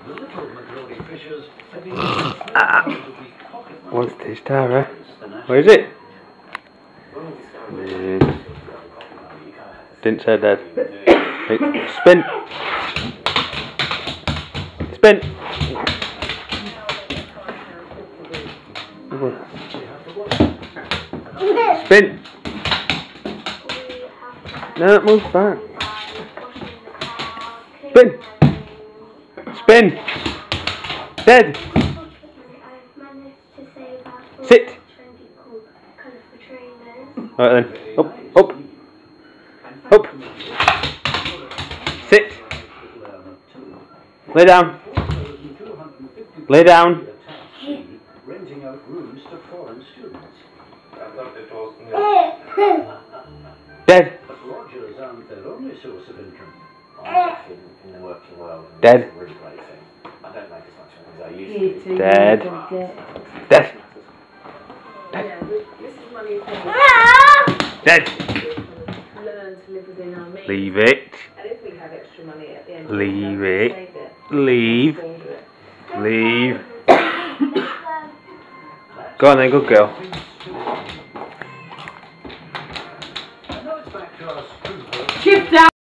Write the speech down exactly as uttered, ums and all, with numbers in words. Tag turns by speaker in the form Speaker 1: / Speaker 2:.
Speaker 1: Ah. What's this, Tara? Where is it? Mm. Didn't say that. Hey, spin! Spin! Spin! No, move back. Spin! Spin! Dead! Sit! Alright then. Up, up! Up! Sit! Lay down! Lay down! Renting out rooms to foreign students. Dead! Lodgers aren't their only source of income. In the working world. Dead. It's a really great thing. I don't make as much money as I used to. Dead. Dead. Dead. This is money Dead. Learn to live within our means. Leave it. And if we have extra money at the end of Leave the it. it. Leave. Leave. Go on then, good girl. Shift down.